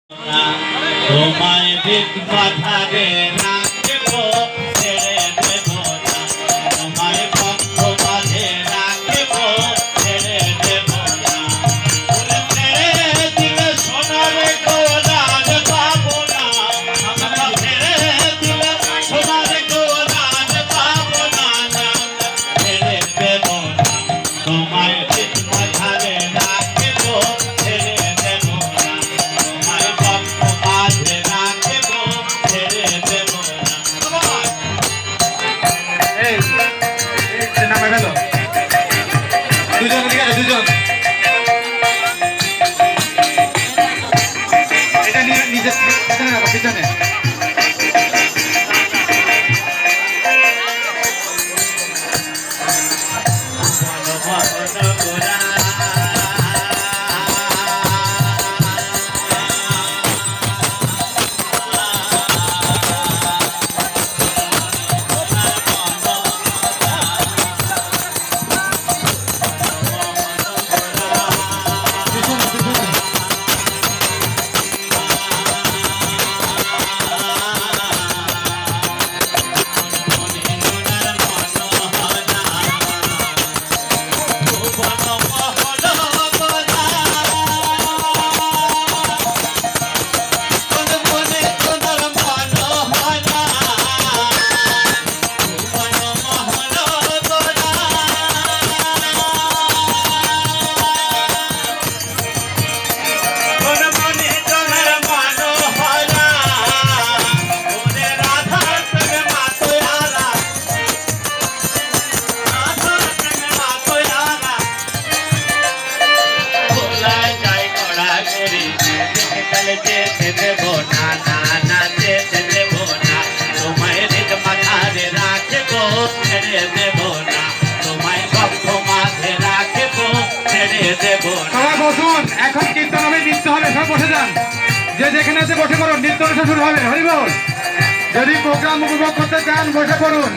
তোমায় দিক মাথারে রাখবো ছেড়ে দেব না, তোমায় পক্ষ মাঝে রাখবো ছেড়ে দেব না, ছেড়ে দিলে সোনার গোলার পাবো না, আমরা ছেড়ে দিলে সোনার গোলার পাবো না, ছেড়ে দেব না, তোমায় দিক মাথারে রাখবো ছেড়ে দেব না, তোমায় পক্ষ মাঝে রাখবো ছেড়ে দেব না। নামে গেল দুজন দুজন এটা নিয়ে নিজের পিছনে রাখো পিছনে যেতে দেব না, না না যেতে দেব না, তোমায় দিক মাথারে রাখবো ছেড়ে দেব না, তোমায় পক্ষ মাঝে রাখবো ছেড়ে দেব না। সবাই বসুন, এখন কীর্তন হবে, নৃত্য হবে, সব বসে যান, যে যেখানে আছে বসে পড়ুন, নৃত্য অনুষ্ঠান শুরু হবে। হরি বল। যদি প্রোগ্রাম উপভোগ করতে চান বসে পড়ুন।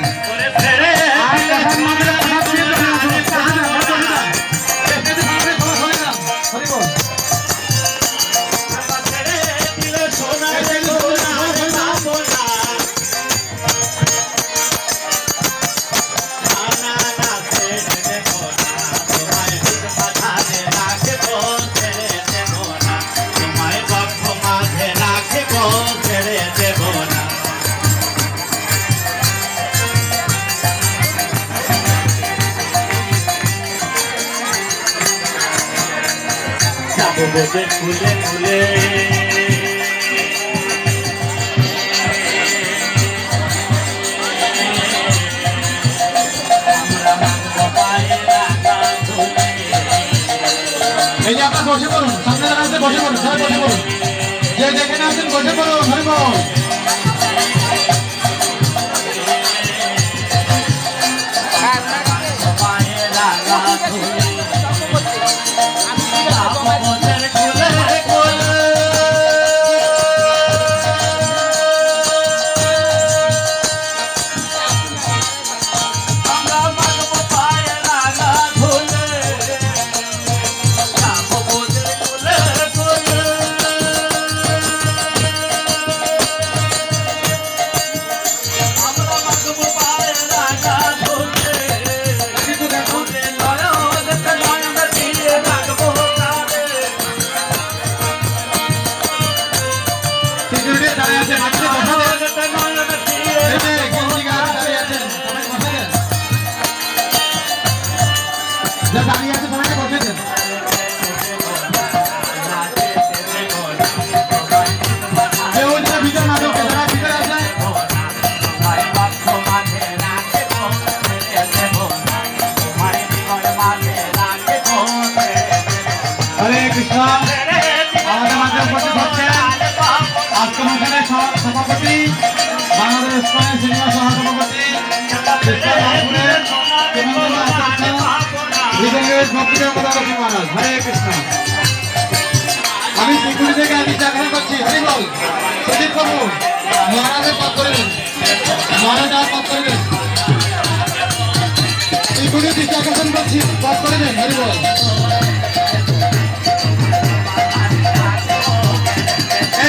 খুলে খুলে এই যে আপনারা বসে পড়ুন, সামনে যারা আছে বসে পড়ুন, সবাই বসে পড়ুন, যে যেখানে আছেন বসে পড়ুন। হরি বল। হরে কৃষ্ণ। আমাদের মাঝে উপস্থিত হচ্ছেন আজকের অনুষ্ঠানের সভাপতি, বাংলাদেশ ইসলামী সিনিয়র সহসভাপতি, হরে কৃষ্ণ। আমি সিকিউরিটি থেকে আমি চাকরি করছি। হরি বল। সুদীপ বাবু মহারাজের পথ করে দিন, মহারাজ আর পথ করে দিন, সিকিউরিটি আকর্ষণ করছি, পথ করে দিন। হরি বল।